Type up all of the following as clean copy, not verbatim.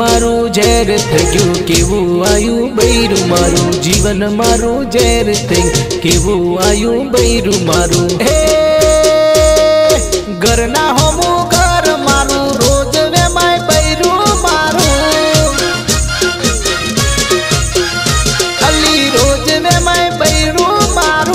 मारू झेर થઈ ગયું કેવું આયું બૈરું મારું જીવન મારું ઝેર થઈ કેવું આયું બૈરું મારું હે ઘરના હોમું ઘર મારું રોજ વેમાય બૈરું મારું અલી રોજ વેમાય બૈરું મારું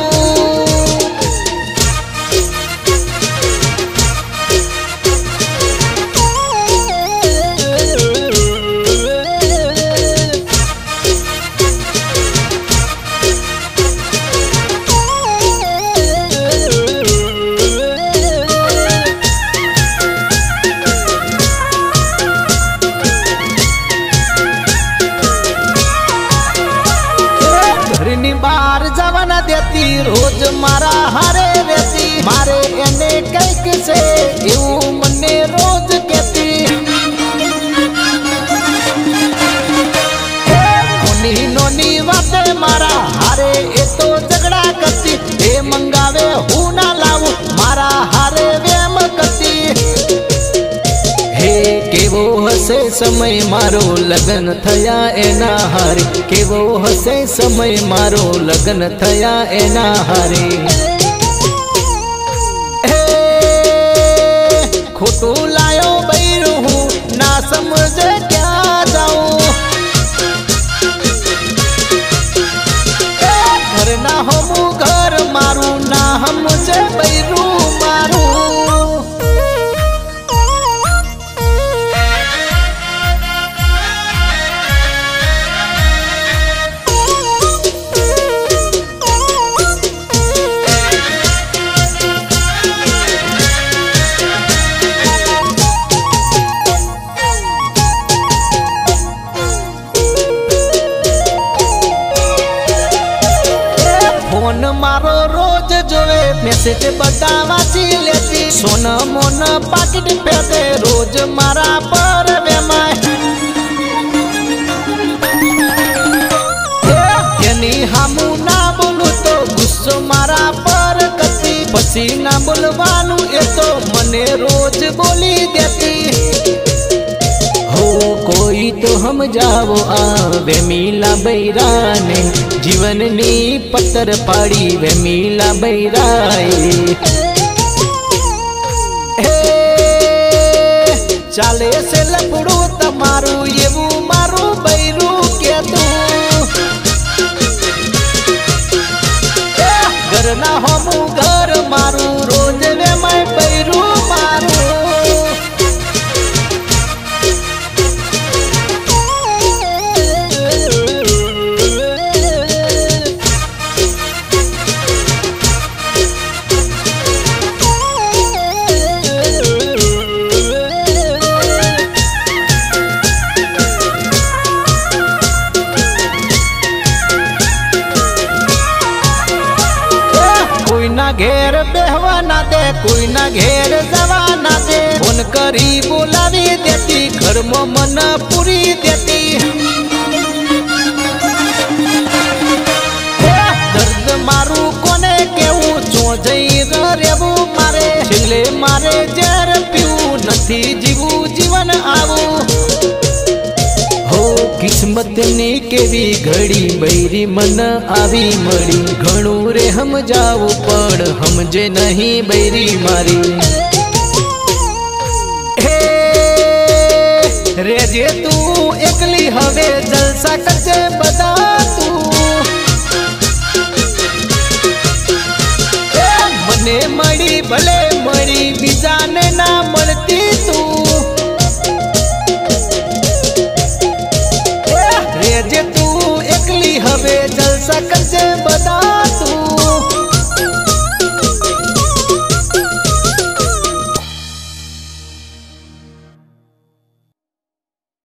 बार जवाना देती रोज मारा हारे रहती मारे एने कैक से यू मने रोज कहती नोनी नोनी बाते मारा हारे ए तो झगड़ा करती ए मंगावे हूँ ना लाऊं मारा हारे वेम करती हे केवो हसे समय मारो लगन थया एना हारे केवो हसे समय मारो लगन थया एना हारे खोटू लायो बैरू हूँ ना समझे क्या जाऊं घर ना हमू घर मारू ना हम जे बैरू मारू फोन मारो रोज जोवे मैसेज बता वाची लेती सोना मोन पाकिट पे दे रोज मारा पर वेमाय यानी हमू ना बोलू तो गुस्सो मारा पर कती पसी ना बोलवानू ए तो मने रोज बोली देती हो कोई तो हम जावो आ वेमीला बैराने जीवन नी पत्थर पाड़ी वेमीला बैराए चाले से लपड़ू तमारू येवू मारू बैरू के तू घर ना हमू घर मारू रोज वे मैं बैरू मारू कोई ना घेर बेहवा ना दे कोई ना घेर जवा ना दे फोन करी बोलावी देती घर में मन पूरी देती दर्द मारू कोने केवू चो जई रेवू मारे छिले मारे जर पीऊ नथी जीवू जीवन आवू किस्मत ने केवी घड़ी बैरी मन आवी मड़ी घणू रे हम जाऊ पण हमजे नहीं बैरी मारी रे जे तू एकली हवे जलसा करजे बदा तू मने मड़ी भले